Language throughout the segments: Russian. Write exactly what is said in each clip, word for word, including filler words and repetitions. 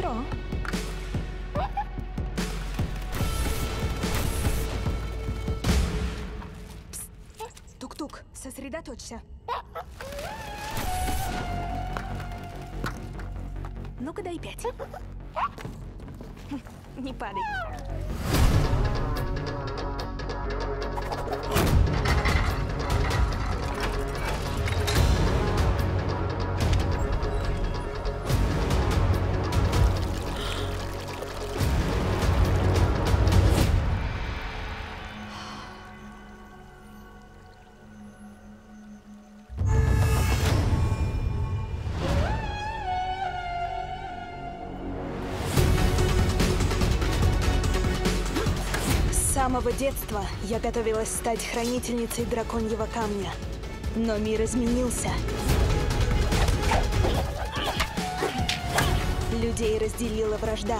хитро. Тук-тук, сосредоточься. Ну-ка дай пять. Не падай. С самого детства я готовилась стать хранительницей драконьего камня. Но мир изменился. Людей разделила вражда.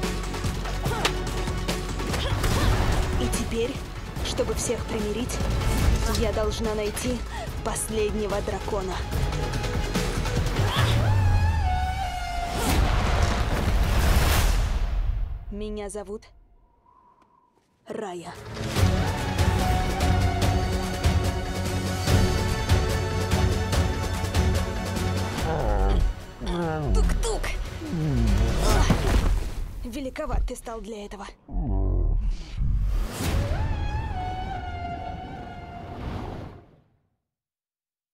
И теперь, чтобы всех примирить, я должна найти последнего дракона. Меня зовут Рая. Тук-тук! Великоват ты стал для этого.